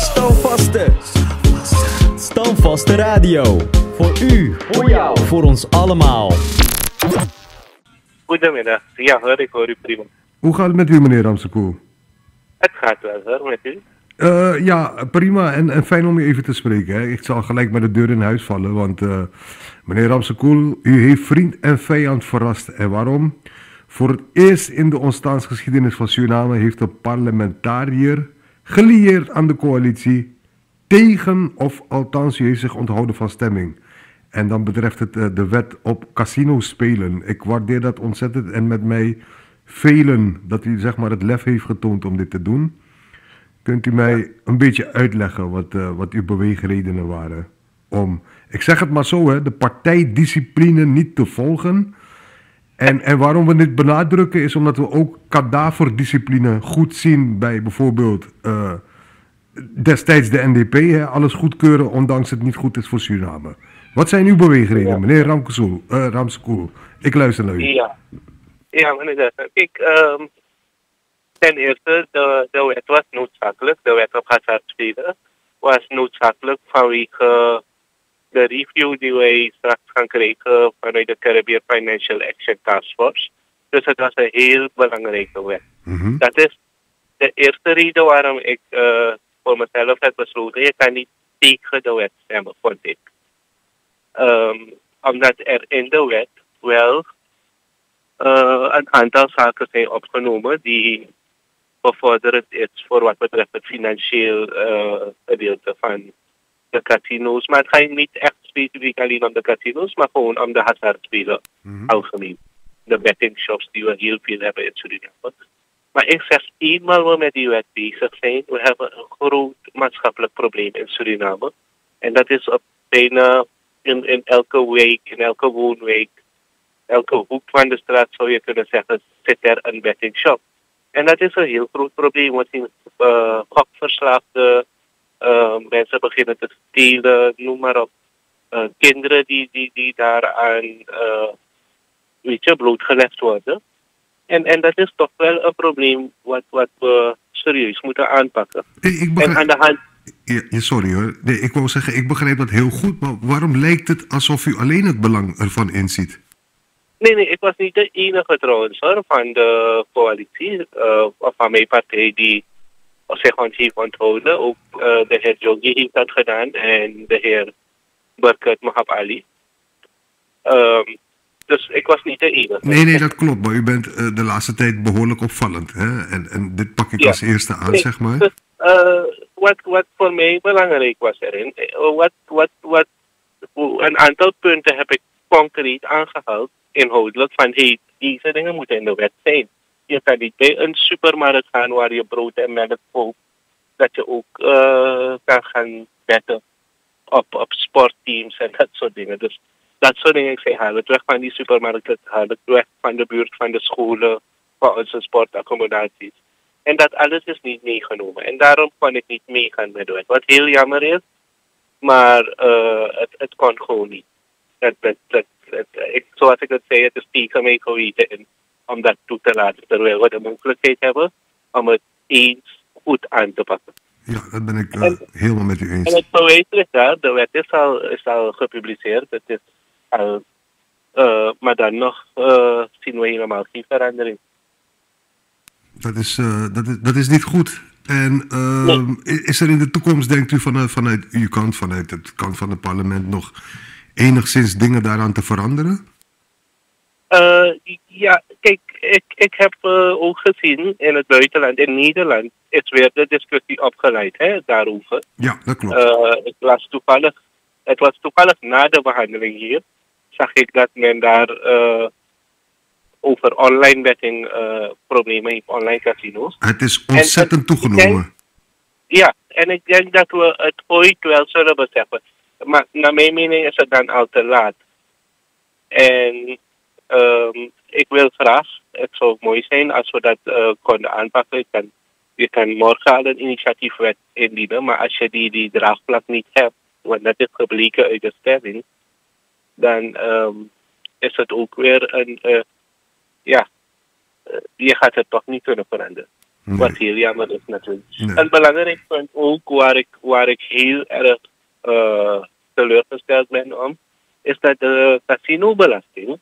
Standvaste. Standvaste radio. Voor u, voor jou, voor ons allemaal. Goedemiddag. Ja, ik hoor u prima. Hoe gaat het met u, meneer Ramsekoel? Het gaat wel, hoor, met u. Ja, prima en fijn om u even te spreken. Hè. Ik zal gelijk met de deur in huis vallen, want meneer Ramsekoel, u heeft vriend en vijand verrast. En waarom? Voor het eerst in de ontstaansgeschiedenis van Suriname heeft een parlementariër gelieerd aan de coalitie tegen, of althans u heeft zich onthouden van stemming. En dan betreft het de wet op casino spelen. Ik waardeer dat ontzettend en met mij velen dat u zeg maar het lef heeft getoond om dit te doen. Kunt u mij een beetje uitleggen wat uw beweegredenen waren om, ik zeg het maar zo, hè, de partijdiscipline niet te volgen? En waarom we dit benadrukken is omdat we ook kadaverdiscipline goed zien bij bijvoorbeeld destijds de NDP. Hè, alles goedkeuren ondanks het niet goed is voor Suriname. Wat zijn uw beweegredenen, meneer Ramsekoel? Ik luister naar u. Ja, meneer. Ten eerste, de wet was noodzakelijk. De wet op hazardspelen was noodzakelijk vanwege de review die wij straks gaan krijgen vanuit de Caribbean Financial Action Task Force. Dus het was een heel belangrijke wet. Dat is de eerste reden waarom ik voor mezelf heb besloten, je kan niet tegen de wet stemmen, vond ik. Omdat er in de wet wel een aantal zaken zijn opgenomen die bevorderend is voor wat betreft het financieel gedeelte van de casino's. Maar het gaat niet echt specifiek alleen om de casino's, maar gewoon om de hazardspelen algemeen. De betting shops die we heel veel hebben in Suriname. Maar ik zeg, eenmaal we met die wet bezig zijn, we hebben een groot maatschappelijk probleem in Suriname. En dat is op bijna in elke wijk, in elke woonwijk, elke hoek van de straat zou je kunnen zeggen, zit er een betting shop. En dat is een heel groot probleem. We zien gokverslaafde, mensen beginnen te stelen, noem maar op. Kinderen die daaraan blootgelegd worden. En dat is toch wel een probleem wat we serieus moeten aanpakken. En aan de hand... Ja, sorry hoor. Nee, ik wou zeggen, ik begrijp dat heel goed, maar waarom lijkt het alsof u alleen het belang ervan inziet? Nee, ik was niet de enige trouwens hoor, van de coalitie, of van mijn partij die zich heeft onthouden. Ook de heer Jogi heeft dat gedaan en de heer Barkat Mahab Ali. Dus ik was niet de enige. Nee, dat klopt, maar u bent de laatste tijd behoorlijk opvallend. Hè? En dit pak ik als eerste aan, zeg maar. Dus, wat voor mij belangrijk was erin, een aantal punten heb ik concreet aangehaald, inhoudelijk, van deze dingen moeten in de wet zijn. Je kan niet bij een supermarkt gaan waar je brood en melk koopt, dat je ook kan gaan betten op sportteams en dat soort dingen. Dus dat soort dingen, ik zei, haal het weg van die supermarkten, haal het weg van de buurt, van de scholen, van onze sportaccommodaties. En dat alles is niet meegenomen. En daarom kon ik niet meegaan met de wet. Wat heel jammer is, maar het kon gewoon niet. Zoals ik het zei, het is tegen mij geweten om dat toe te laten, terwijl we de mogelijkheid hebben om het eens goed aan te pakken. Ja, dat ben ik helemaal met u eens. En het bewijs ligt daar, de wet is al gepubliceerd, het is al, maar dan nog zien we helemaal geen verandering. Dat is niet goed. En is er in de toekomst, denkt u, vanuit uw kant, vanuit het kant van het parlement, nog enigszins dingen daaraan te veranderen? Ja, kijk, ik heb ook gezien in het buitenland, in Nederland, is weer de discussie opgeleid daarover. Ja, dat klopt. Het was toevallig na de behandeling hier, zag ik dat men daar over online betting problemen heeft, online casino's. Het is ontzettend toegenomen. Ja, en ik denk dat we het ooit wel zullen beseffen. Maar naar mijn mening is het dan al te laat. En ik wil graag, het zou mooi zijn als we dat konden aanpakken. Je kan morgen al een initiatiefwet indienen, maar als je die draagvlak niet hebt, want dat is gebleken uit de stemming, dan is het ook weer je gaat het toch niet kunnen veranderen. Wat heel jammer is natuurlijk. Nee. Een belangrijk punt ook waar ik heel erg teleurgesteld ben om, is dat de casinobelasting,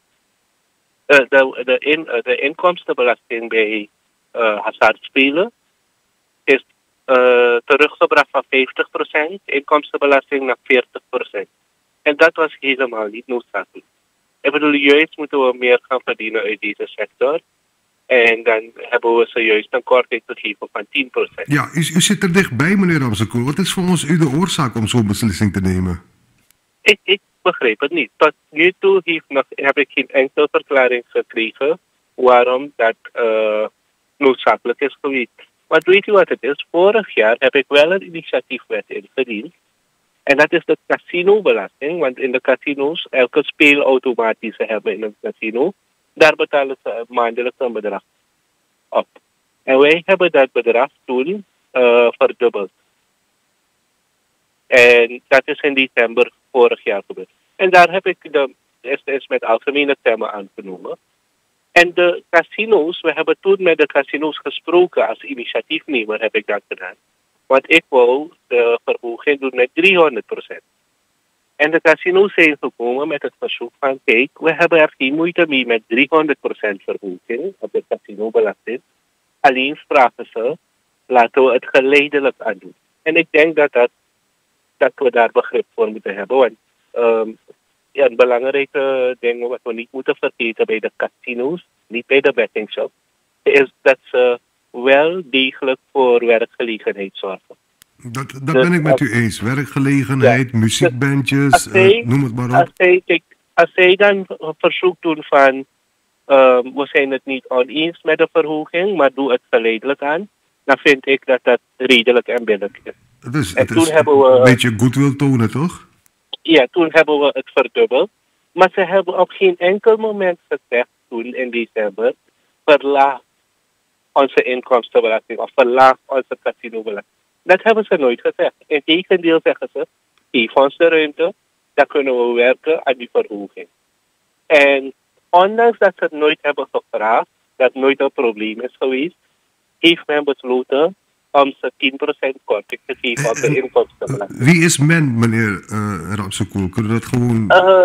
de inkomstenbelasting bij hazardspelen is teruggebracht van 50%, inkomstenbelasting naar 40%. En dat was helemaal niet noodzakelijk. Ik bedoel, juist moeten we meer gaan verdienen uit deze sector. En dan hebben we zojuist een korting gegeven van 10%. Ja, u zit er dichtbij, meneer Ramsekool. Wat is volgens u de oorzaak om zo'n beslissing te nemen? Ik begrijp het niet. Tot nu toe heb ik geen enkele verklaring gekregen waarom dat noodzakelijk is geweest. Maar weet u wat het is? Vorig jaar heb ik wel een initiatiefwet ingediend. En dat is de casinobelasting. Want in de casino's, elke speelautomaat die ze hebben in een casino, daar betalen ze maandelijks een bedrag op. En wij hebben dat bedrag toen verdubbeld. En dat is in december vorig jaar gebeurd. En daar heb ik is met algemene termen aangenomen. En de casino's, we hebben toen met de casino's gesproken als initiatiefnemer, heb ik dat gedaan. Want ik wou de verhoging doen met 300%. En de casino's zijn gekomen met het verzoek van, kijk, we hebben er geen moeite mee met 300% verhoging op de casinobelasting. Alleen vragen ze, laten we het geleidelijk aan doen. En ik denk dat we daar begrip voor moeten hebben. Want een belangrijke ding wat we niet moeten vergeten bij de casino's, niet bij de bettingshop, is dat ze wel degelijk voor werkgelegenheid zorgen. Dat ben ik met u eens. Werkgelegenheid, muziekbandjes, noem het maar op. Als zij dan een verzoek doen van we zijn het niet oneens met de verhoging, maar doe het geleidelijk aan, dan vind ik dat dat redelijk en billig is. Het is een beetje goodwill tonen, toch? Ja, toen hebben we het verdubbeld. Maar ze hebben op geen enkel moment gezegd toen in december, verlaag onze inkomstenbelasting of verlaag onze casinobelasting. Dat hebben ze nooit gezegd. Integendeel zeggen ze, geef ons de ruimte, dan kunnen we werken aan die verhoging. En ondanks dat ze het nooit hebben gevraagd, dat nooit een probleem is geweest, heeft men besloten om ze 10% korting te geven op de inkomstenbelasting. Wie is men, meneer Ramsekool? Kunnen we dat gewoon...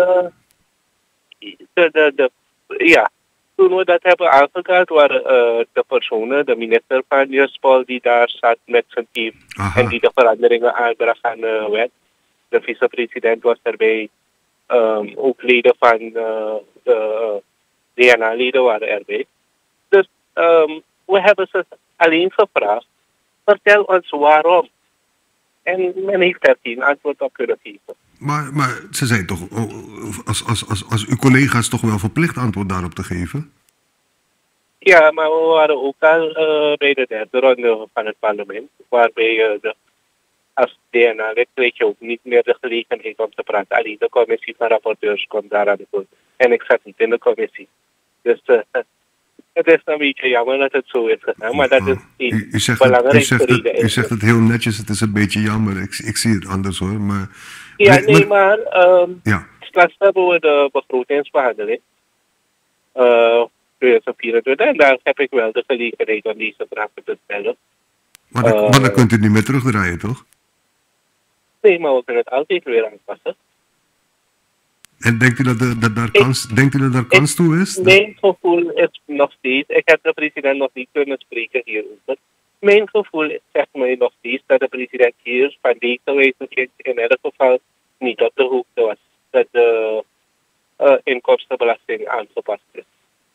Ja, toen we dat hebben aangekaart waren de personen, de minister van Justitie die daar zat met zijn team. Aha. En die de veranderingen aanbracht aan de wet. De vicepresident was erbij. Ook leden van de DNA-leden waren erbij. Dus we hebben ze alleen gevraagd, vertel ons waarom. En men heeft er geen antwoord op kunnen geven. Maar ze zijn toch, als uw collega's toch wel verplicht antwoord daarop te geven? Ja, maar we waren ook al bij de derde ronde van het parlement, waarbij als DNA-lid kreeg je ook niet meer de gelegenheid om te praten. Alleen de commissie van rapporteurs komt daar aan de beurt. En ik zat niet in de commissie. Dus het is een beetje jammer dat het zo is gegaan, maar dat is niet belangrijk. U zegt het heel netjes, het is een beetje jammer. Ik zie het anders hoor. Maar, straks hebben we de begrotingsbehandeling. 2024 en daar heb ik wel de gelegenheid om deze vragen te stellen. Maar dan kunt u niet meer terugdraaien, toch? Nee, maar we kunnen het altijd weer aanpassen. En denkt u dat daar kans toe is? Mijn gevoel is nog steeds, ik heb de president nog niet kunnen spreken hierover. Mijn gevoel zegt mij nog steeds dat de president hier van deze wijziging in elk geval niet op de hoogte was dat de inkomstenbelasting aangepast is.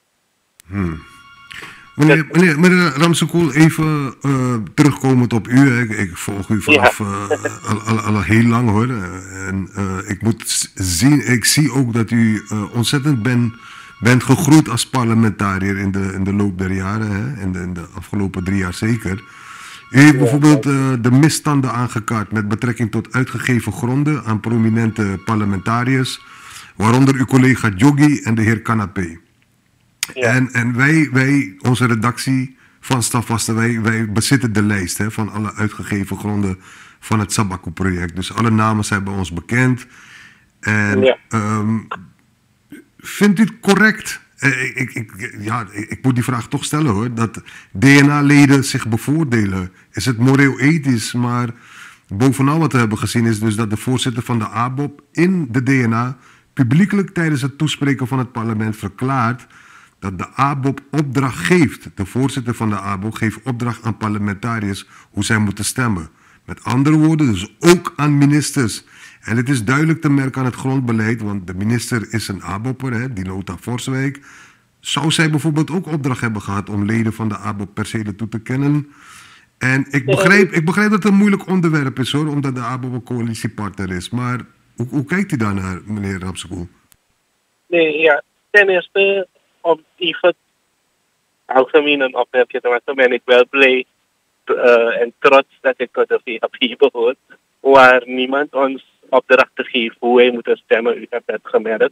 Meneer Ramsekool, even terugkomend op u. Ik volg u vanaf al heel lang hoor. En ik zie ook dat u ontzettend bent gegroeid als parlementariër in de loop der jaren. Hè? In de afgelopen 3 jaar zeker. U heeft bijvoorbeeld de misstanden aangekaart met betrekking tot uitgegeven gronden aan prominente parlementariërs. Waaronder uw collega Joggi en de heer Canapé. Ja. En wij, onze redactie van Stafvaste, wij bezitten de lijst van alle uitgegeven gronden van het Sabako-project. Dus alle namen zijn bij ons bekend. En vindt u het correct Ik moet die vraag toch stellen hoor. Dat DNA-leden zich bevoordelen. Is het moreel ethisch? Maar bovenal wat we hebben gezien is dus dat de voorzitter van de ABOP in de DNA publiekelijk tijdens het toespreken van het parlement verklaart dat de ABOP opdracht geeft. De voorzitter van de ABOP geeft opdracht aan parlementariërs hoe zij moeten stemmen. Met andere woorden, dus ook aan ministers. En het is duidelijk te merken aan het grondbeleid, want de minister is een ABOP'er, die Nota Forswijk. Zou zij bijvoorbeeld ook opdracht hebben gehad om leden van de ABOP percelen toe te kennen? En ik begrijp dat het een moeilijk onderwerp is hoor, omdat de ABOP een coalitiepartner is. Maar hoe kijkt u daar naar, meneer Ramsekoel? Nee, ja. Ten eerste, om even algemeen een opmerking te maken, ben ik wel blij en trots dat ik tot de VHP behoor, waar niemand ons opdrachten geeft hoe wij moeten stemmen. U hebt dat gemerkt.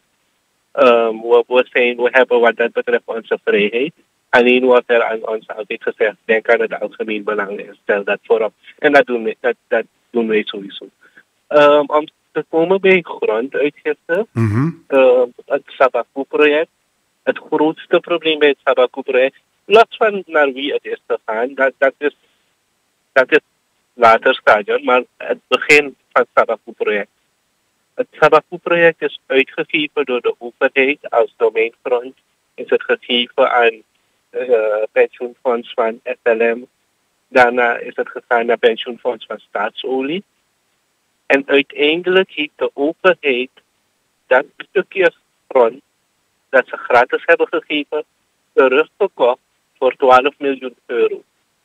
We hebben wat dat betreft onze vrijheid. Alleen wordt er aan ons altijd gezegd, denk aan het algemeen belang en stel dat voorop. En dat doen wij sowieso. Om te komen bij gronduitgifte, het Sabaku-project. Het grootste probleem bij het Sabaku-project, los van naar wie het is gegaan, dat is later stadium, maar het begin van het Sabaku-project. Het Sabaku-project is uitgegeven door de overheid als domeingrond. Is het gegeven aan pensioenfonds van SLM. Daarna is het gegaan naar pensioenfonds van Staatsolie. En uiteindelijk heeft de overheid dat stukje grond dat ze gratis hebben gegeven, teruggekocht voor 12 miljoen euro.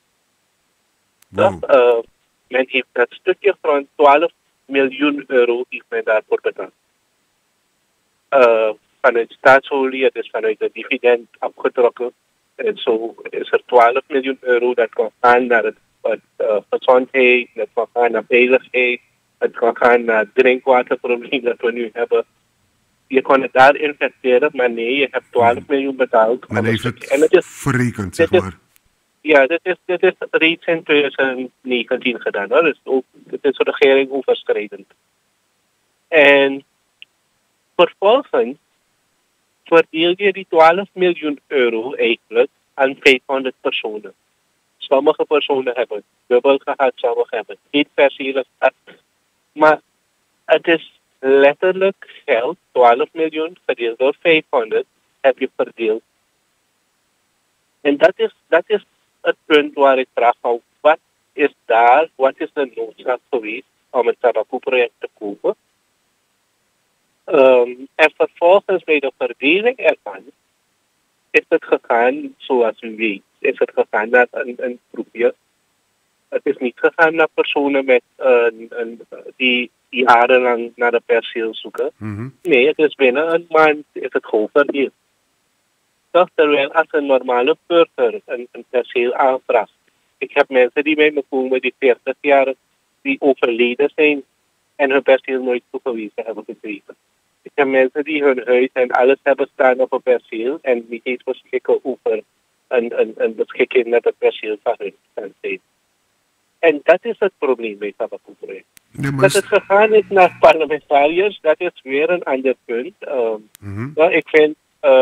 Wow. Men heeft dat stukje grond, 12 miljoen euro, heeft men daarvoor betaald. Vanuit staatsolie, het is vanuit de dividend afgetrokken. En zo is er 12 miljoen euro dat kan gaan naar het gezondheid, dat kan gaan naar veiligheid, het kan gaan naar het drinkwaterprobleem dat we nu hebben. Je kon het daar investeren, maar nee, je hebt 12 miljoen betaald. Men heeft het verrekend, zeg maar. Ja, dit is reeds in 2019 gedaan. Hoor. Dus dit is de regering overschrijdend. En vervolgens verdeel je die 12 miljoen euro eigenlijk aan 500 personen. Sommige personen hebben dubbel gehad, sommige hebben geen percelen gehad. Maar het is letterlijk geld, 12 miljoen verdeeld door 500, heb je verdeeld. En dat is het punt waar ik vraag, wat is de noodzaak geweest om het Sabaku-project te kopen? En vervolgens bij de verdeling ervan is het gegaan, zoals u weet, is het gegaan naar een groepje. Het is niet gegaan naar personen met, die jarenlang naar de perceel zoeken. Nee, het is binnen een maand is het gewoon verdeeld. Toch, terwijl als een normale burger een perceel aanvraagt. Ik heb mensen die bij me komen die 40 jaar die overleden zijn en hun perceel nooit toegewezen hebben gekregen. Ik heb mensen die hun huis en alles hebben staan op een perceel en niet eens beschikken over een beschikking met het perceel van hun zijn. En dat is het probleem bij Sabaku-project. Ja, dat het gegaan is naar parlementariërs, dat is weer een ander punt. Ik vind,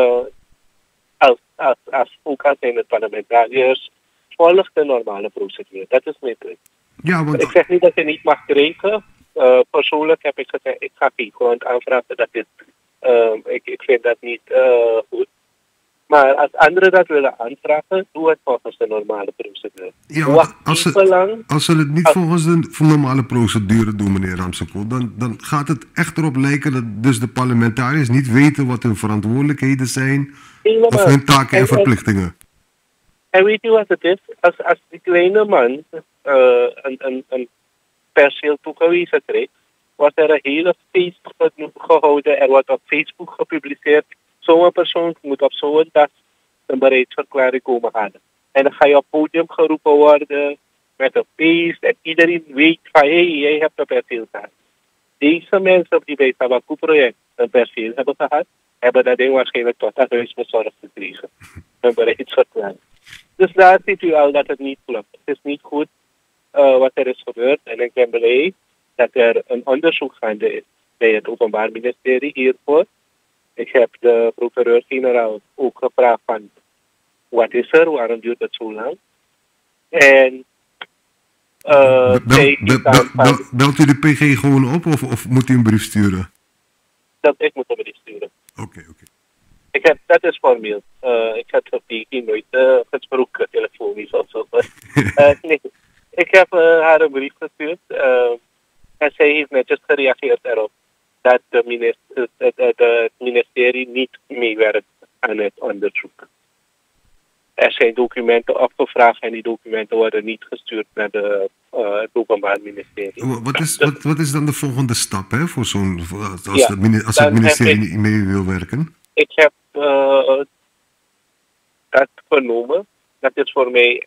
ook al zijn het parlementariërs, volgt de normale procedure. Dat is mijn punt. Ja, want... Ik zeg niet dat je niet mag drinken. Persoonlijk heb ik gezegd, ik ga geen grond aanvragen. Dat is, ik vind dat niet goed. Maar als anderen dat willen aanvragen, doe het volgens de normale procedure. Ja, als ze het niet volgens de normale procedure doen, meneer Ramsekoel, dan gaat het echt erop lijken dat dus de parlementariërs niet weten wat hun verantwoordelijkheden zijn of hun taken en verplichtingen. En weet je wat het is? Als die kleine man een perceel toegewezen krijgt, wordt er een hele feest gehouden. Er wordt op Facebook gepubliceerd. Zo'n persoon moet op zo'n dag een bereidsverklaring komen halen. En dan ga je op het podium geroepen worden met een feest. En iedereen weet van, jij hebt een perceel gehad. Deze mensen die bij het Sabaku-project een perceel hebben gehad, hebben dat ding waarschijnlijk tot dat huis bezorgd gekregen. Een bereidsverklaring. Dus daar ziet u al dat het niet klopt. Het is niet goed wat er is gebeurd. En ik ben blij dat er een onderzoek gaande is bij het Openbaar Ministerie hiervoor. Ik heb de procureur-generaal ook gevraagd van, wat is er, waarom duurt het zo lang? En zij geeft aan van, Belt u de PG gewoon op of moet u een brief sturen? dat ik moet een brief sturen. Oké. Dat is formeel. Ik heb de PG nooit gesproken, telefonisch of zo. Nee, ik heb haar een brief gestuurd en zij heeft netjes gereageerd erop dat het ministerie niet meewerkt aan het onderzoek. Er zijn documenten opgevraagd en die documenten worden niet gestuurd naar het Openbaar Ministerie. Wat is dan de volgende stap hè, voor als het dan ministerie niet mee wil werken? Ik heb dat vernomen. Dat is voor mij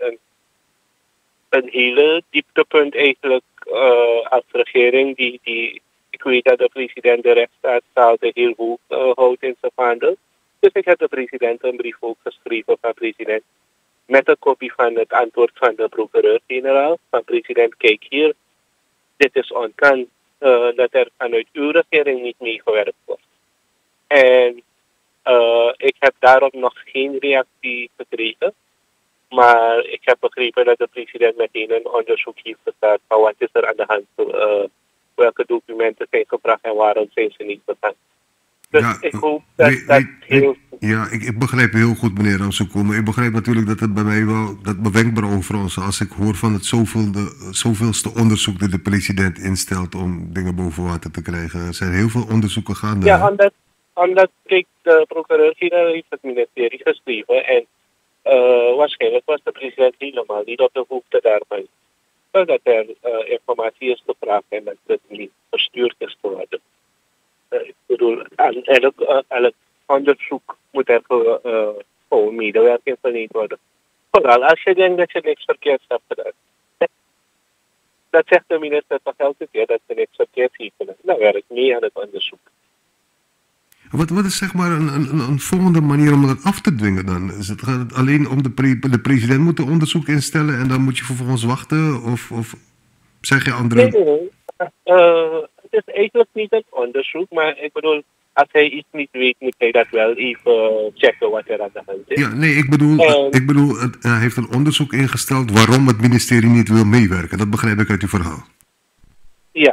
een hele dieptepunt eigenlijk als regering. Ik weet dat de president de rechtsstaat altijd heel hoog houdt in zijn vaandel. Dus ik heb de president een brief ook geschreven van president. Met een kopie van het antwoord van de procureur-generaal. Van president, kijk hier. Dit is onkant dat er vanuit uw regering niet meegewerkt wordt. En ik heb daarop nog geen reactie gekregen. Maar ik heb begrepen dat de president meteen een onderzoek heeft gestart van wat is er aan de hand. Welke documenten zijn gebracht en waarom zijn ze niet bekend. Dus Ja, ik hoop dat heel... Ja, ik begrijp heel goed, meneer Ramsekool. Maar ik begrijp natuurlijk dat het bij mij wel dat me wenkbrauwen overfronsen als ik hoor van het zoveelste onderzoek dat de president instelt om dingen boven water te krijgen. Er zijn heel veel onderzoeken gaande. Ja, omdat de procureur-generaal heeft het ministerie geschreven en waarschijnlijk was de president helemaal niet op de hoogte daarvan. Dat er informatie is gevraagd en dat het niet verstuurd is geworden. Ik bedoel, aan elk onderzoek moet er gewoon medewerking verleend worden. Vooral als je denkt dat je niks verkeerds hebt gedaan. Dat zegt de minister toch elke keer dat ze niks verkeerds heeft gedaan. Dan werk mee aan het onderzoek. Wat is zeg maar een volgende manier om dat af te dwingen dan? Gaat het alleen om de president moet een onderzoek instellen en dan moet je vervolgens wachten? Of zeg je andere... Nee. Het is eigenlijk niet een onderzoek, maar ik bedoel, als hij iets niet weet, moet hij dat wel even checken wat er aan de hand is. Ja, nee, ik bedoel hij heeft een onderzoek ingesteld waarom het ministerie niet wil meewerken. Dat begrijp ik uit uw verhaal. Ja,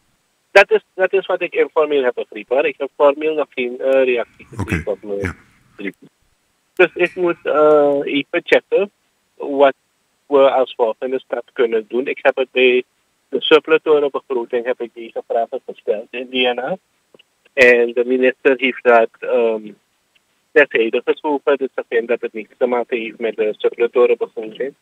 dat is wat ik informeel heb begrepen. Hoor. Ik heb formeel nog geen reactie gekregen op mijn brief. Dus ik moet even checken wat we als volgende stap kunnen doen. Ik heb het bij de suppletoriebegroting begroting heb ik deze vragen gesteld in DNA. En de minister heeft dat terzijde geschoven. Dus ik vind dat het niets te maken heeft met de suppletoriebegroting.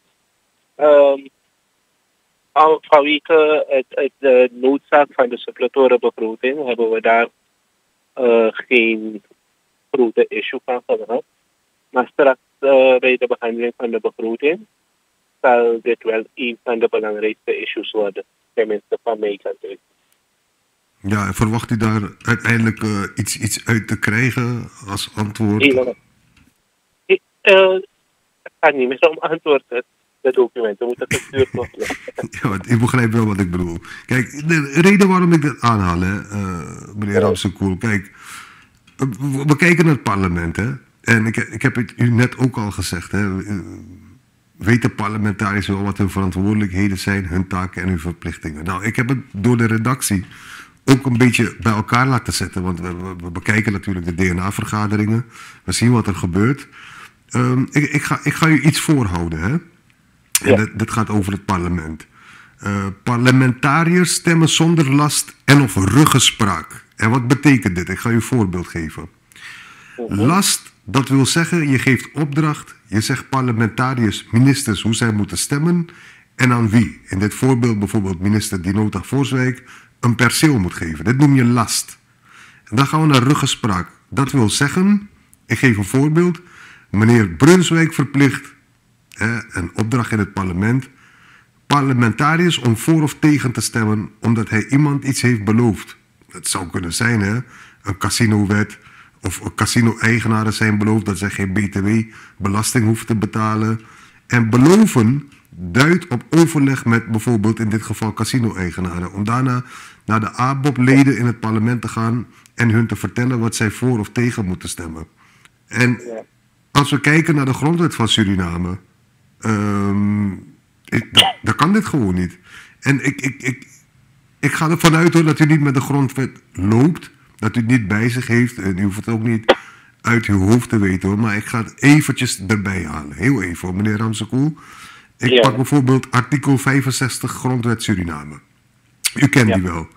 Vanwege de noodzaak van de suppletoriebegroting hebben we daar geen grote issue van gehad. Maar straks bij de behandeling van de begroting zal dit wel een van de belangrijkste issues worden. Tenminste van mij kant uit. Ja, en verwacht u daar uiteindelijk iets uit te krijgen als antwoord? Het gaat niet meer om antwoorden. De documenten moeten gestuurd worden. Ja, ik begrijp wel wat ik bedoel. Kijk, de reden waarom ik dat aanhaal, meneer Ramsekool, kijk, we kijken naar het parlement, hè. En ik heb het u net ook al gezegd, hè. Weten parlementariërs wel wat hun verantwoordelijkheden zijn, hun taken en hun verplichtingen? Nou, ik heb het door de redactie ook een beetje bij elkaar laten zetten, want we bekijken natuurlijk de DNA-vergaderingen, we zien wat er gebeurt. Ik ga u iets voorhouden, hè. En dat gaat over het parlement. Parlementariërs stemmen zonder last en of ruggespraak. En wat betekent dit? Ik ga u een voorbeeld geven. Last, dat wil zeggen, je geeft opdracht, je zegt parlementariërs, ministers hoe zij moeten stemmen en aan wie. In dit voorbeeld bijvoorbeeld minister Dinota Voorswijk een perceel moet geven. Dit noem je last. En dan gaan we naar ruggespraak. Dat wil zeggen, ik geef een voorbeeld, meneer Brunswijk verplicht een opdracht in het parlement, parlementariërs om voor of tegen te stemmen omdat hij iemand iets heeft beloofd. Het zou kunnen zijn, hè, een casinowet of casino-eigenaren zijn beloofd dat zij geen btw-belasting hoeven te betalen. En beloven duidt op overleg met bijvoorbeeld in dit geval casino-eigenaren om daarna naar de ABOP-leden in het parlement te gaan en hun te vertellen wat zij voor of tegen moeten stemmen. En als we kijken naar de grondwet van Suriname, dan kan dit gewoon niet. En ik ga ervan uit hoor, dat u niet met de grondwet loopt, dat u het niet bij zich heeft en u hoeft het ook niet uit uw hoofd te weten hoor, maar ik ga het eventjes erbij halen. Heel even hoor, meneer Ramsekoel. Ik pak bijvoorbeeld artikel 65 Grondwet Suriname. U kent die wel.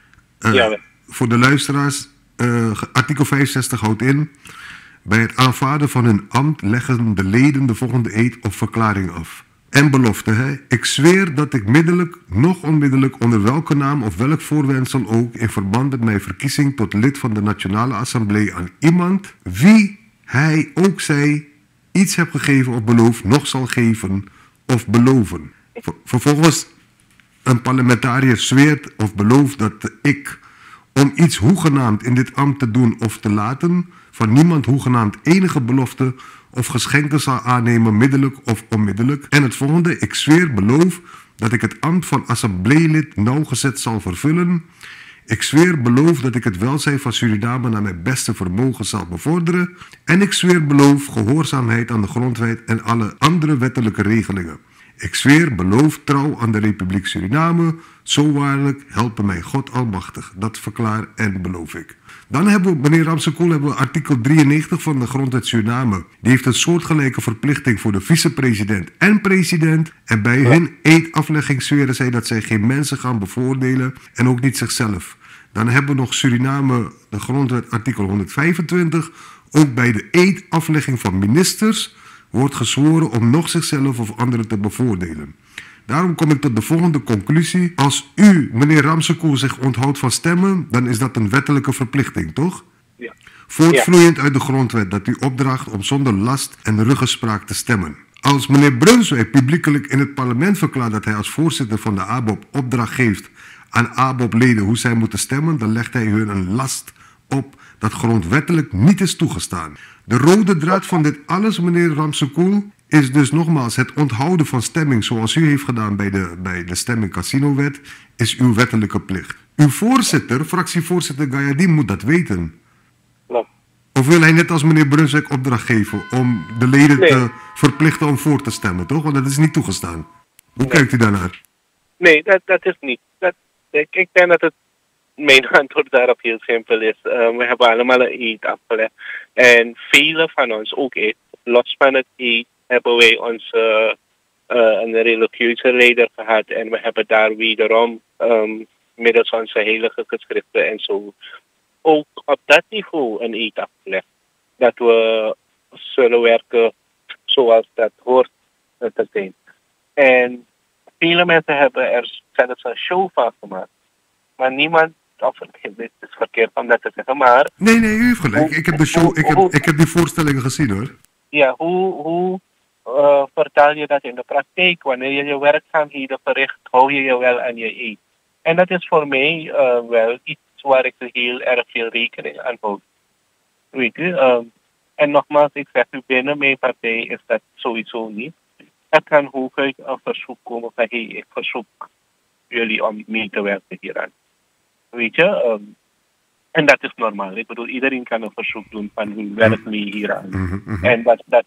Voor de luisteraars, artikel 65 houdt in: bij het aanvaarden van hun ambt leggen de leden de volgende eed of verklaring af. En belofte, hè? Ik zweer dat ik middelijk, nog onmiddellijk, onder welke naam of welk voorwendsel ook, in verband met mijn verkiezing tot lid van de Nationale Assemblée aan iemand, wie hij ook zij, iets heb gegeven of beloofd, nog zal geven of beloven. Vervolgens, een parlementariër zweert of belooft dat ik, om iets hoegenaamd in dit ambt te doen of te laten, van niemand hoegenaamd enige belofte of geschenken zal aannemen, middelijk of onmiddellijk. En het volgende, ik zweer, beloof, dat ik het ambt van assembleelid nauwgezet zal vervullen. Ik zweer, beloof, dat ik het welzijn van Suriname naar mijn beste vermogen zal bevorderen. En ik zweer, beloof, gehoorzaamheid aan de grondwet en alle andere wettelijke regelingen. Ik zweer, beloof, trouw aan de Republiek Suriname. Zo waarlijk, helpen mij God Almachtig. Dat verklaar en beloof ik. Dan hebben we, meneer Ramsekoel, artikel 93 van de Grondwet Suriname. Die heeft een soortgelijke verplichting voor de vicepresident en president. En bij hun eedaflegging zweren zij dat zij geen mensen gaan bevoordelen en ook niet zichzelf. Dan hebben we nog Suriname, de Grondwet, artikel 125. Ook bij de eedaflegging van ministers wordt gezworen om nog zichzelf of anderen te bevoordelen. Daarom kom ik tot de volgende conclusie. Als u, meneer Ramsekoel, zich onthoudt van stemmen, dan is dat een wettelijke verplichting, toch? Ja. Voortvloeiend uit de grondwet dat u opdraagt om zonder last en ruggespraak te stemmen. Als meneer Brunswijk publiekelijk in het parlement verklaart dat hij als voorzitter van de ABOP opdracht geeft aan ABOP-leden hoe zij moeten stemmen, dan legt hij hun een last op dat grondwettelijk niet is toegestaan. De rode draad van dit alles, meneer Ramsekoel, is dus nogmaals het onthouden van stemming zoals u heeft gedaan bij de stemming Casinowet, is uw wettelijke plicht. Uw voorzitter, fractievoorzitter Gayadien, moet dat weten. Klopt. Of wil hij net als meneer Brunswijk opdracht geven om de leden te verplichten om voor te stemmen, toch? Want dat is niet toegestaan. Hoe kijkt u daarnaar? Nee, dat is niet. Ik denk dat het mijn antwoord daarop heel simpel is. We hebben allemaal een eed afgelegd. En vele van ons, ook ik, los van het eed, hebben wij onze een religieuze leider gehad. En we hebben daar wederom middels onze heilige geschriften en zo ook op dat niveau een eed afgelegd. Dat we zullen werken zoals dat hoort te zijn. En vele mensen hebben er zelfs een show van gemaakt. Maar niemand, of het is verkeerd om dat te zeggen, maar... Nee, u heeft gelijk. Ik heb de show, ik heb die voorstellingen gezien hoor. Ja, hoe vertaal je dat in de praktijk? Wanneer je je werkzaamheden verricht, hou je je wel aan je eed. En dat is voor mij wel iets waar ik heel erg veel rekening aan houd. Weet u? En nogmaals, ik zeg u, binnen mijn partij is dat sowieso niet. Er kan hooguit een verzoek komen van, hey, ik verzoek jullie om mee te werken hieraan. Weet je? En dat is normaal. Ik bedoel, iedereen kan een verzoek doen van wie werkt mee hieraan. En dat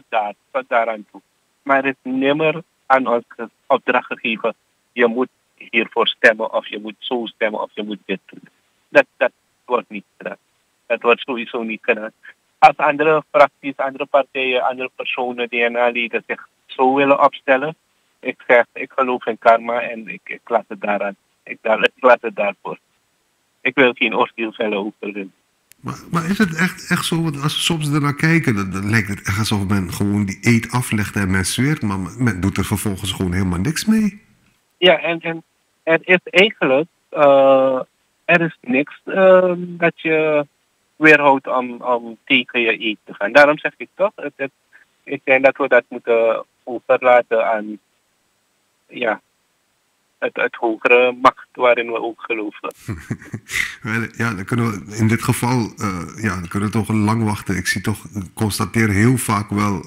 tot daaraan toe. Maar het is nimmer aan ons opdracht gegeven, je moet hiervoor stemmen, of je moet zo stemmen, of je moet dit doen. Dat wordt niet gedaan. Dat wordt sowieso niet gedaan. Als andere fracties, andere partijen, andere personen, DNA-leden zich zo willen opstellen, ik zeg, ik geloof in karma en ik laat het daaraan. Ik laat het daarvoor. Ik wil geen oordeel vellen over hun. Maar is het echt zo, want als we soms ernaar kijken, dan lijkt het echt alsof men gewoon die eed aflegt en men zweert, maar men doet er vervolgens gewoon helemaal niks mee. Ja, en er is eigenlijk, er is niks dat je weerhoudt om tegen je eed te gaan. Daarom zeg ik toch, ik denk dat we dat moeten overlaten aan, ja, het hogere macht waarin we ook geloven. Ja, dan kunnen we in dit geval dan kunnen we toch lang wachten. Ik constateer heel vaak wel.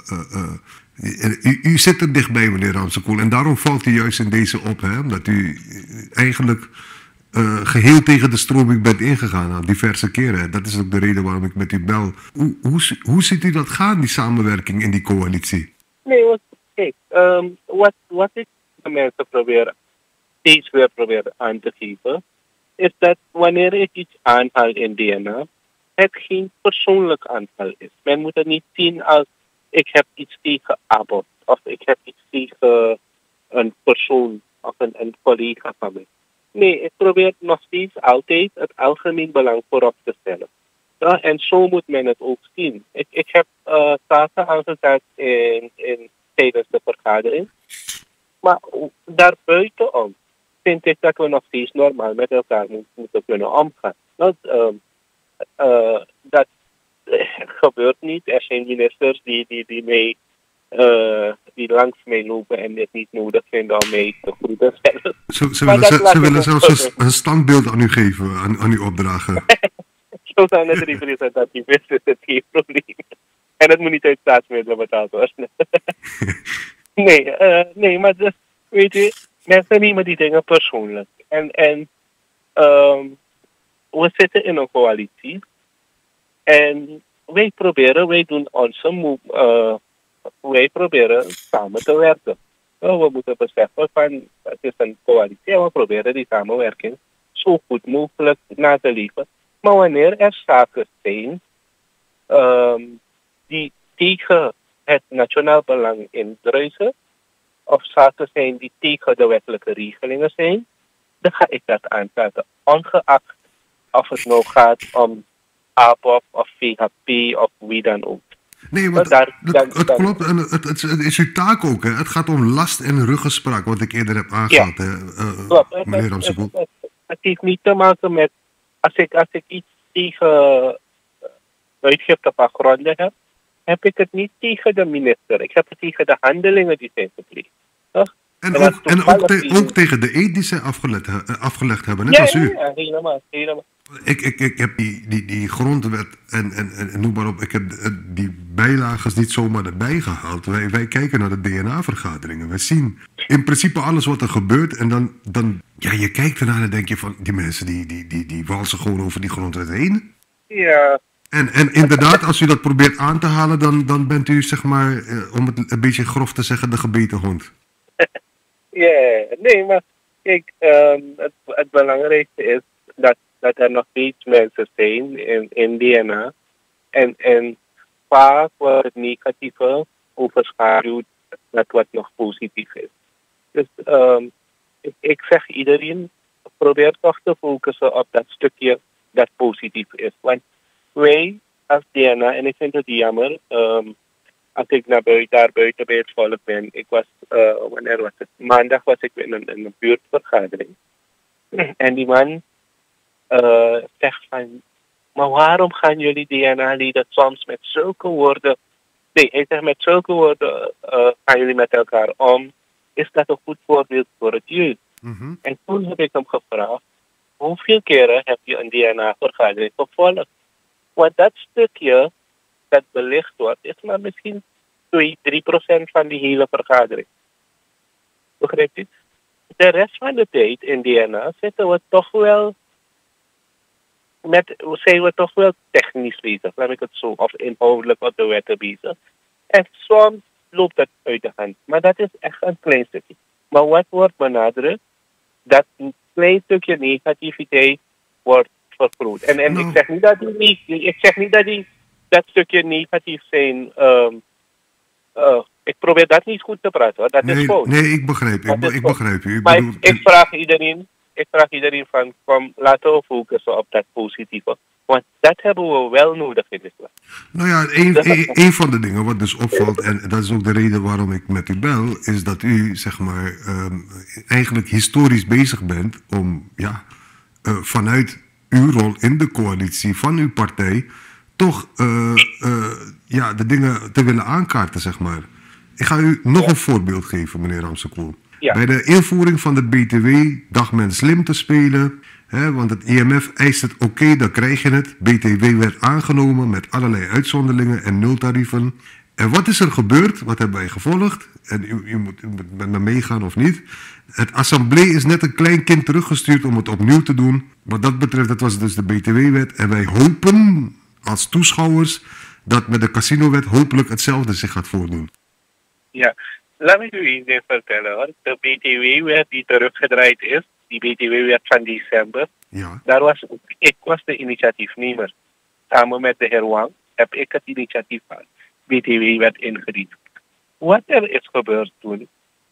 U zit er dichtbij, meneer Ramsekoel. En daarom valt u juist in deze op, hè? Dat u eigenlijk geheel tegen de stroming bent ingegaan aan diverse keren. Dat is ook de reden waarom ik met u bel. Hoe ziet u dat gaan, die samenwerking in die coalitie? Nee, kijk, wat ik de mensen steeds weer probeer aan te geven, is dat wanneer ik iets aanhaal in DNA, het geen persoonlijk aanval is. Men moet het niet zien als ik heb iets tegen Abbott of ik heb iets tegen een persoon of een collega van mij. Nee, ik probeer nog steeds altijd het algemeen belang voorop te stellen. Ja, en zo moet men het ook zien. Ik heb zaken aangezet tijdens de vergadering. Maar daarbuitenom vind ik dat we nog steeds normaal met elkaar moeten kunnen omgaan. Dat gebeurt niet. Er zijn ministers die langs mij lopen en het niet nodig vinden om mij te groeten stellen. Ze willen zelfs een standbeeld aan u geven, aan u opdragen. Zo zijn het representatief, is het geen probleem. En het moet niet uit staatsmiddelen betaald worden. Nee, maar dus, weet je, mensen nemen die dingen persoonlijk. En we zitten in een coalitie. En wij doen onze move. Wij proberen samen te werken. We moeten beseffen van het is een coalitie en we proberen die samenwerking zo goed mogelijk na te leven. Maar wanneer er zaken zijn die tegen het nationaal belang indruisen, of zaken zijn die tegen de wettelijke regelingen zijn, dan ga ik dat aanpakken. Ongeacht of het nou gaat om APOP of VHP of wie dan ook. Nee, want het klopt en het is uw taak ook. Hè? Het gaat om last en ruggespraak, wat ik eerder heb aangehaald. Klopt. Meneer Ramsekool. Het heeft niet te maken met, als ik iets tegen uitgifte van gronden heb ik het niet tegen de minister. Ik heb het tegen de handelingen die zijn gepleegd. En ook tegen de eed die zij afgelegd hebben, net als u. Ja, helemaal. Ik heb die grondwet en noem maar op, ik heb die bijlages niet zomaar erbij gehaald. Wij kijken naar de DNA-vergaderingen. Wij zien in principe alles wat er gebeurt en dan je kijkt ernaar en denk je van, die mensen die walsen gewoon over die grondwet heen. Ja. En inderdaad, als u dat probeert aan te halen, dan bent u, zeg maar, om het een beetje grof te zeggen, de gebeten hond. Ja, nee, maar kijk, het belangrijkste is dat er nog steeds mensen zijn in DNA. En vaak wordt het negatieve overschaduwd met wat nog positief is. Dus ik zeg iedereen, probeer toch te focussen op dat stukje dat positief is. Want wij als DNA, en ik vind het jammer, als ik daar buiten bij het volk ben, ik was, wanneer was het? Maandag was ik in een buurtvergadering. En die man zegt van, maar waarom gaan jullie DNA-leden soms met zulke woorden, nee, hij zegt met zulke woorden gaan jullie met elkaar om, is dat een goed voorbeeld voor het jeugd? Mm-hmm. En toen heb ik hem gevraagd, hoeveel keren heb je een DNA-vergadering gevolgd? Want dat stukje dat belicht wordt, is maar misschien 2-3% van die hele vergadering. Begrijpt u? De rest van de tijd in DNA zijn we toch wel technisch bezig, laat ik het zo, of inhoudelijk op de wetten bezig. En soms loopt dat uit de hand. Maar dat is echt een klein stukje. Maar wat wordt benadrukt? Dat een klein stukje negativiteit wordt vergroot. En ik zeg niet dat dat stukje negatief zijn. Ik probeer dat niet goed te praten, hoor. Dat is fout. Nee, ik begrijp u. Maar ik vraag iedereen van, kom, laten we focussen op dat positieve. Want dat hebben we wel nodig in dit land. Nou ja, een van de dingen wat dus opvalt, en dat is ook de reden waarom ik met u bel, is dat u, zeg maar, eigenlijk historisch bezig bent om, vanuit uw rol in de coalitie van uw partij, toch de dingen te willen aankaarten, zeg maar. Ik ga u nog een voorbeeld geven, meneer Ramsekool. Ja. Bij de invoering van de BTW dacht men slim te spelen, want het IMF eist het oké, dan krijg je het. BTW werd aangenomen met allerlei uitzonderingen en nultarieven. En wat is er gebeurd? Wat hebben wij gevolgd? En u moet met me meegaan of niet. Het assemblee is net een klein kind teruggestuurd om het opnieuw te doen. Wat dat betreft, dat was dus de BTW-wet. En wij hopen als toeschouwers dat met de casinowet hopelijk hetzelfde zich gaat voordoen. Ja, laat me u iets vertellen hoor. De BTW-wet die teruggedraaid is, die BTW-wet van december, Ja. ik was de initiatiefnemer. Samen met de heer Wang heb ik het initiatief van BTW-wet ingediend. Wat er is gebeurd toen,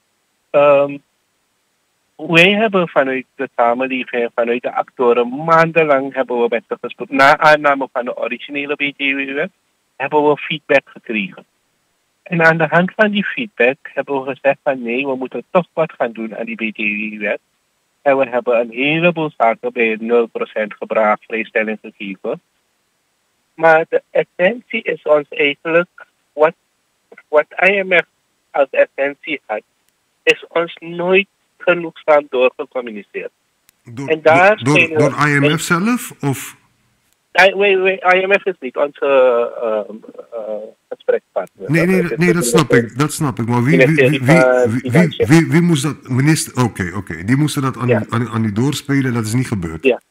wij hebben vanuit de samenleving, vanuit de actoren, maandenlang hebben we met ze gesproken. Na aanname van de originele BTW-wet hebben we feedback gekregen. En aan de hand van die feedback hebben we gezegd van nee, we moeten toch wat gaan doen aan die BTW-wet. En we hebben een heleboel zaken bij 0% gebruikvrijstelling gegeven. Maar de essentie is ons eigenlijk, wat IMF als essentie had, is ons nooit genoegzaam doorgecommuniceerd. Door IMF zelf? Of? IMF is niet onze gesprekspartner. Nee, dat snap ik. Maar wie moest dat, minister, oké. Die moesten dat aan u doorspelen, dat is niet gebeurd. Ja,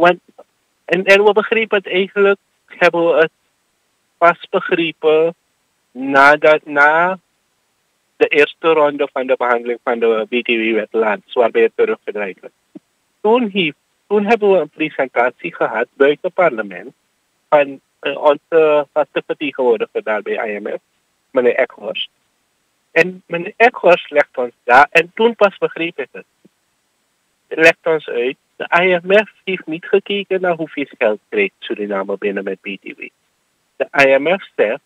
en we begrepen het eigenlijk, hebben we het pas begrepen na de eerste ronde van de behandeling van de BTW-wet Lands, waarbij het teruggedraaid werd. Toen hebben we een presentatie gehad buiten parlement van onze vaste vertegenwoordiger daar bij IMF, meneer Ekhorst. En meneer Ekhorst legt ons daar, en toen pas begreep ik het, legt ons uit, de IMF heeft niet gekeken naar hoeveel geld krijgt Suriname binnen met BTW. De IMF zegt,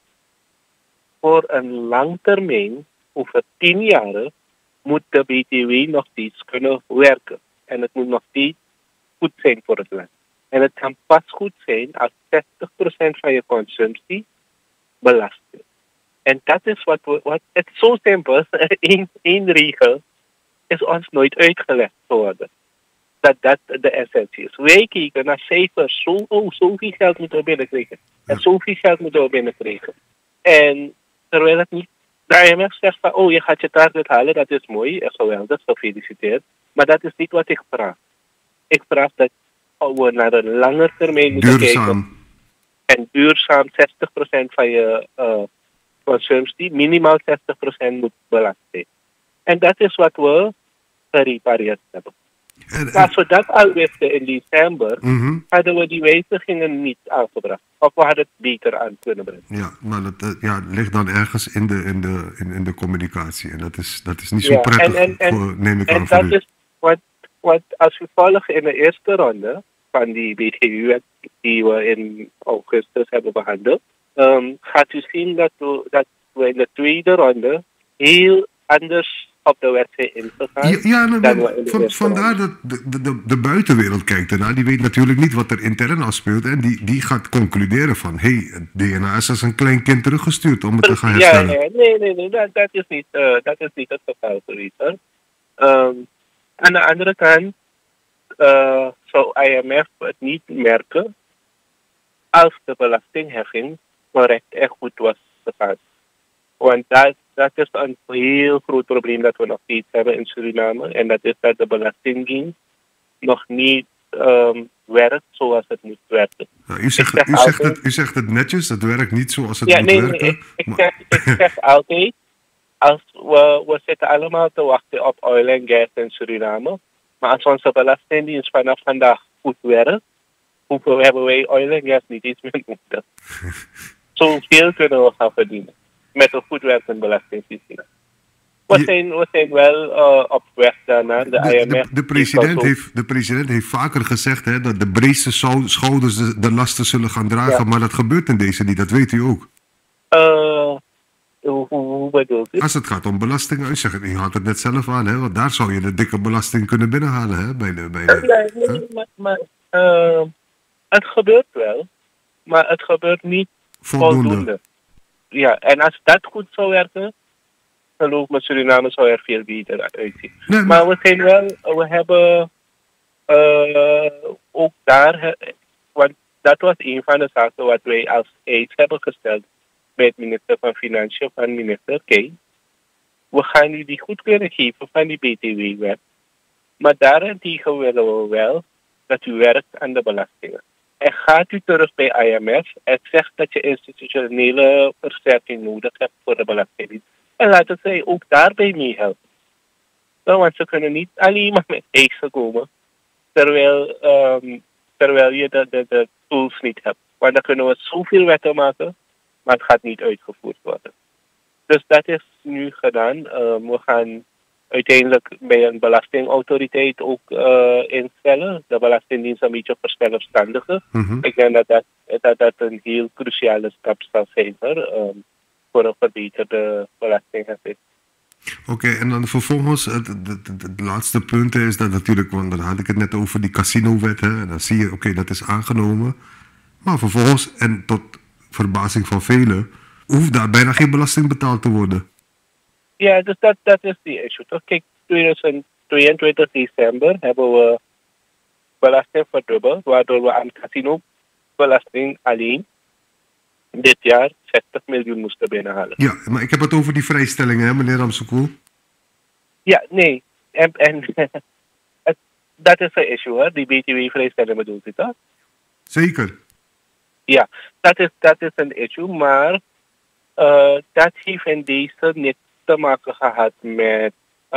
voor een lang termijn, over 10 jaar, moet de BTW nog steeds kunnen werken. En het moet nog steeds goed zijn voor het land. En het kan pas goed zijn als 60% van je consumptie belast is. En dat is wat het is zo simpel, één regel is ons nooit uitgelegd geworden. Dat de essentie is. Wij kijken naar cijfers, zoveel geld moeten we binnenkrijgen. En zoveel geld moeten we binnenkrijgen. En terwijl het niet, de IMF zegt van, je gaat je target halen, dat is mooi, geweldig, gefeliciteerd. Maar dat is niet wat ik vraag. Ik vraag dat we naar een lange termijn moeten kijken. En duurzaam 60% van je consumptie, minimaal 60% moet belast zijn. En dat is wat we gerepareerd hebben. Als we dat al wisten in december, hadden we die wijzigingen niet aangebracht. Of we hadden het beter aan kunnen brengen. Ja, maar dat ligt dan ergens in de communicatie. En dat is niet zo prettig, neem ik aan voor u. En dat is wat als we volgen in de eerste ronde van die BTW die we in augustus hebben behandeld, gaat u zien dat we in de tweede ronde heel anders op de wet zijn ingegaan. Vandaar dat de buitenwereld kijkt ernaar. Die weet natuurlijk niet wat er intern afspeelt. En die gaat concluderen van, het DNA is als een klein kind teruggestuurd om het te gaan herstellen. Nee, dat is niet het geval, Rita. Aan de andere kant zou IMF het niet merken als de belastingheffing correct en goed was gegaan. Want dat is een heel groot probleem dat we nog steeds hebben in Suriname. En dat is dat de belastingdienst nog niet werkt zoals het moet werken. Ja, u zegt het netjes, het werkt niet zoals het moet werken. Ik zeg altijd, we zitten allemaal te wachten op oil en gas in Suriname. Maar als onze belastingdienst vanaf vandaag goed werkt, hebben wij oil en gas niet eens meer nodig. Zoveel kunnen we gaan verdienen met een goed werkend belastingsysteem. We zijn wel op weg daarnaar. De president heeft vaker gezegd dat de breedste schouders de lasten zullen gaan dragen, maar dat gebeurt in deze niet, dat weet u ook. Hoe bedoelt u? Als het gaat om belastingen, u had het net zelf aan, want daar zou je de dikke belasting kunnen binnenhalen. Maar het gebeurt wel, maar het gebeurt niet voldoende. Ja, en als dat goed zou werken, geloof me, Suriname zou er veel beter uitzien. Nee, maar we hebben ook daar, want dat was een van de zaken wat wij als eis hebben gesteld bij het minister van Financiën, van minister, kijk, we gaan u die goedkeuring geven van die BTW-wet, maar daarentegen willen we wel dat u werkt aan de belastingen. En gaat u terug bij IMF en zegt dat je institutionele versterking nodig hebt voor de belastingdienst. En laten zij ook daarbij meehelpen. Nou, want ze kunnen niet alleen maar met eisen komen, terwijl je de tools niet hebt. Want dan kunnen we zoveel wetten maken, maar het gaat niet uitgevoerd worden. Dus dat is nu gedaan. We gaan uiteindelijk bij een belastingautoriteit ook instellen. De Belastingdienst een beetje verzelfstandigen. Ik denk dat een heel cruciale stap zal zijn voor een verbeterde belastingheffing. Oké, en dan vervolgens, het laatste punt is dat natuurlijk, want dan had ik het net over die casino-wet, hè, en dan zie je, oké, dat is aangenomen. Maar vervolgens, en tot verbazing van velen, hoeft daar bijna geen belasting betaald te worden. Ja, dus dat is die issue. Toch? Kijk, 22 december hebben we belasting verdubbeld, waardoor we aan casino-belasting alleen dit jaar 60 miljoen moesten binnenhalen. Ja, maar ik heb het over die vrijstellingen, hè, meneer Ramsekoel? Ja, nee. En dat is een issue, hè? Die BTW-vrijstelling bedoelt u dat? Zeker. Ja, dat is een issue, maar dat heeft in deze niks te maken gehad met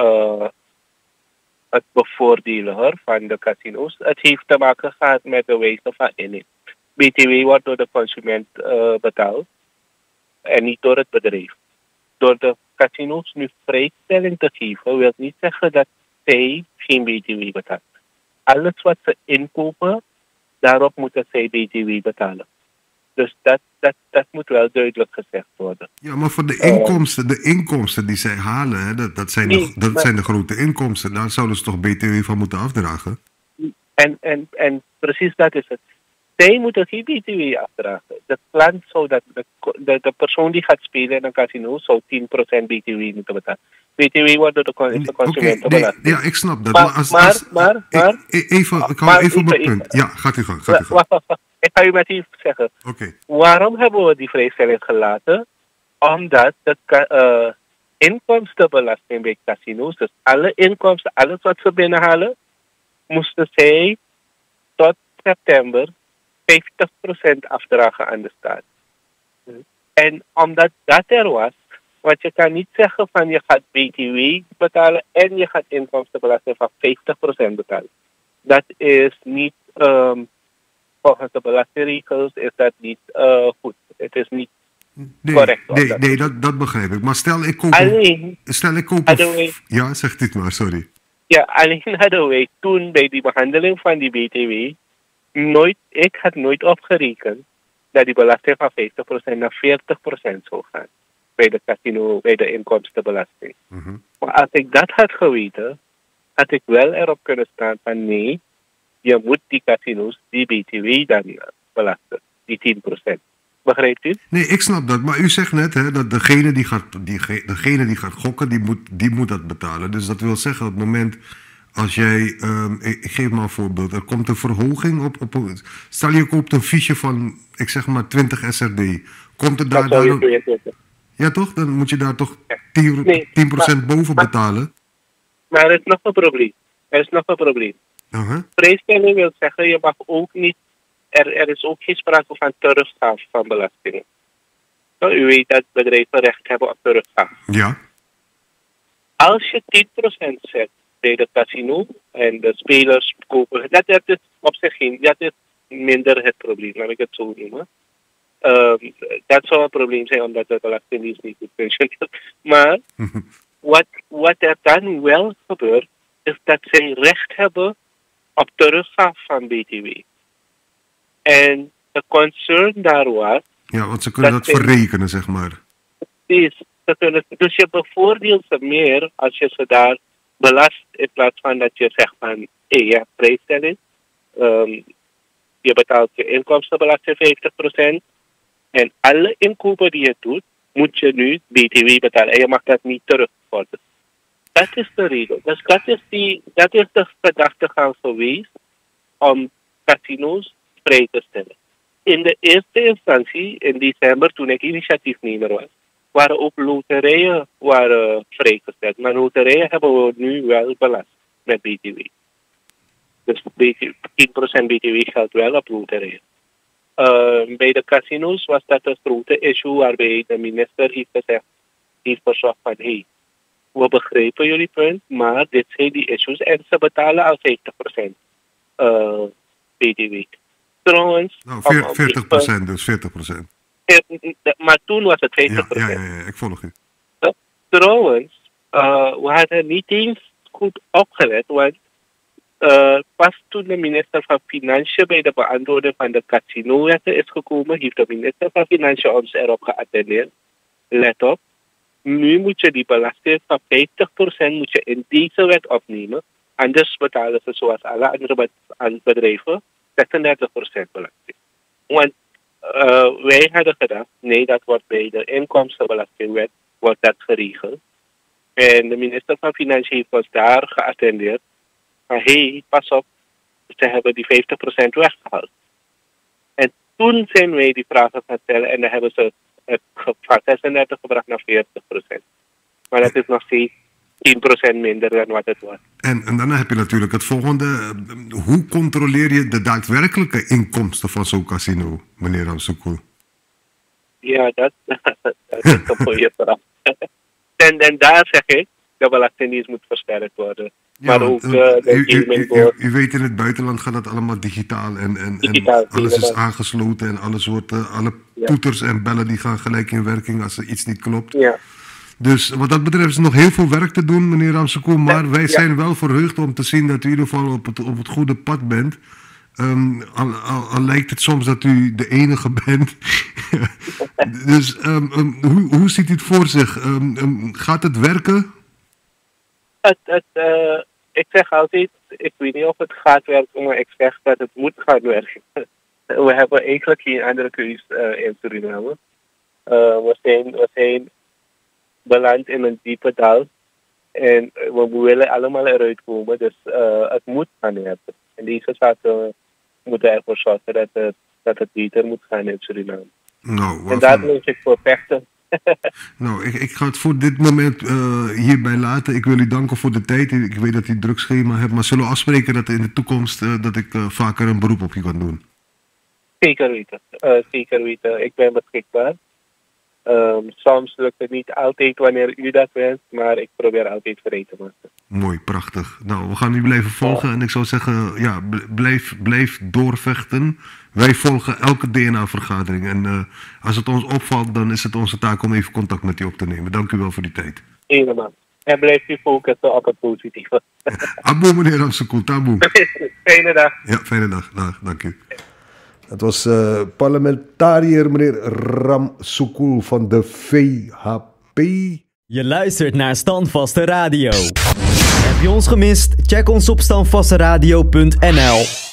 het bevoordelen van de casino's. Het heeft te maken gehad met de wijze van inning. BTW wordt door de consument betaald en niet door het bedrijf. Door de casino's nu vrijstelling te geven, wil niet zeggen dat zij geen BTW betalen. Alles wat ze inkopen, daarop moeten zij BTW betalen. Dus dat moet wel duidelijk gezegd worden. Ja, maar voor de inkomsten die zij halen, hè, dat zijn de grote inkomsten. Daar zouden ze toch BTW van moeten afdragen? En precies dat is het. Zij moeten geen BTW afdragen. De klant zou de persoon die gaat spelen in een casino zou 10% BTW moeten betalen. BTW wordt door de consumenten belast. Ja, ik snap dat. Ik hou even op het punt. Ja, gaat u gang. Wacht. Ik ga u met iets zeggen. Waarom hebben we die vrijstelling gelaten? Omdat de inkomstenbelasting bij casino's, dus alle inkomsten, alles wat ze binnenhalen, moesten zij tot september 50% afdragen aan de staat. En omdat dat er was, want je kan niet zeggen van je gaat BTW betalen en je gaat inkomstenbelasting van 50% betalen. Dat is niet, volgens de belastingregels is dat niet goed. Het is niet correct. Nee, dat begrijp ik. Maar stel ik koop ja, zegt dit maar, sorry. Ja, alleen hadden wij toen bij die behandeling van die BTW ik had nooit opgerekend dat die belasting van 50% naar 40% zou gaan bij de casino, bij de inkomstenbelasting. Maar als ik dat had geweten, had ik wel erop kunnen staan van nee, je moet die casino's die BTW dan belasten, die 10%. Begrijpt u? Nee, ik snap dat. Maar u zegt net hè, dat degene die gaat gokken, die moet dat betalen. Dus dat wil zeggen, op het moment als jij, ik geef maar een voorbeeld, er komt een verhoging op stel je koopt een fiche van, ik zeg maar 20 SRD. Komt er daar dan... Ja toch? Dan moet je daar toch 10% boven betalen. Maar er is nog een probleem. Vrijstelling wil zeggen, je mag ook niet, er is ook geen sprake van teruggave van belastingen. Nou, u weet dat bedrijven recht hebben op teruggave. Ja. Als je 10% zet bij de casino en de spelers kopen, dat is op zich dat is minder het probleem, laat ik het zo noemen. Dat zou een probleem zijn omdat de belastingdienst niet goed functioneert. Maar wat er dan wel gebeurt, is dat zij recht hebben op teruggave van BTW. En de concern daar was... Ja, want ze kunnen dat verrekenen, zeg maar. Dus je bevoordeelt ze meer als je ze daar belast in plaats van dat je zegt van, je hebt vrijstelling, je betaalt je inkomstenbelasting 50% en alle inkopen die je doet, moet je nu BTW betalen en je mag dat niet terugvorderen. Dat is de reden. Dus dat is de gedachtegang geweest om casino's vrij te stellen. in de eerste instantie, in december, toen ik initiatiefnemer was, waren ook loterijen vrijgesteld. Maar loterijen hebben we nu wel belast met BTW. Dus 10% BTW geldt wel op loterijen. Bij de casino's was dat een grote issue waarbij de minister heeft verzorgd van we begrijpen jullie punt, maar dit zijn die issues en ze betalen al 50% BTW. Trouwens... Nou, 40% dus, 40%. Maar toen was het 50%. Ja, ik volg u. Trouwens, we hadden niet eens goed opgelet, want pas toen de minister van Financiën bij de beantwoording van de casinowetten is gekomen, heeft de minister van Financiën ons erop geattendeerd. Let op, nu moet je die belasting van 50% moet je in deze wet opnemen. Anders betalen ze zoals alle andere bedrijven 36% belasting. Want wij hadden gedacht, nee, dat wordt bij de inkomstenbelastingwet wordt dat geregeld. En de minister van Financiën heeft ons daar geattendeerd. Maar pas op, ze hebben die 50% weggehaald. En toen zijn wij die vragen gaan stellen en dan hebben ze het van 36 gebracht naar 40%. Maar dat is nog steeds 10% minder dan wat het was. En dan heb je natuurlijk het volgende. Hoe controleer je de daadwerkelijke inkomsten van zo'n casino, meneer Ramsekoel? Ja, dat is een goede vraag. En daar zeg ik, de belastingdienst moet versterkt worden. Ja, maar ook u weet, in het buitenland gaat het allemaal digitaal en alles is aangesloten en alles wordt, alle toeters en bellen die gaan gelijk in werking als er iets niet klopt. Ja. Dus wat dat betreft is er nog heel veel werk te doen, meneer Ramsekoel, maar wij zijn wel verheugd om te zien dat u in ieder geval op het goede pad bent. Al lijkt het soms dat u de enige bent. Dus hoe ziet u het voor zich? Gaat het werken? Ik zeg altijd, ik weet niet of het gaat werken, maar ik zeg dat het moet gaan werken. We hebben eigenlijk geen andere keus in Suriname. We zijn beland in een diepe dal en we willen allemaal eruit komen, dus het moet gaan werken. En deze zaken moeten ervoor zorgen dat het beter moet gaan in Suriname. Nou, en daar moet ik voor vechten. Nou, ik ga het voor dit moment hierbij laten. Ik wil u danken voor de tijd. Ik weet dat u een druk schema hebt, maar zullen we afspreken dat in de toekomst dat ik vaker een beroep op je kan doen? Zeker weten. Zeker weten. Ik ben beschikbaar. Soms lukt het niet altijd wanneer u dat wenst, maar ik probeer altijd vrij te maken. Mooi, prachtig. Nou, we gaan u blijven volgen en ik zou zeggen, ja, blijf doorvechten. Wij volgen elke DNA-vergadering en als het ons opvalt, dan is het onze taak om even contact met u op te nemen. Dank u wel voor die tijd. Helemaal. En blijf u focussen op het positieve. Aboe, meneer Ramsekoel, taboe. Fijne dag. Ja, fijne dag. Dag, dank u. Het was parlementariër meneer Ramsekoel van de VHP. Je luistert naar Standvaste Radio. Heb je ons gemist? Check ons op standvasteradio.nl.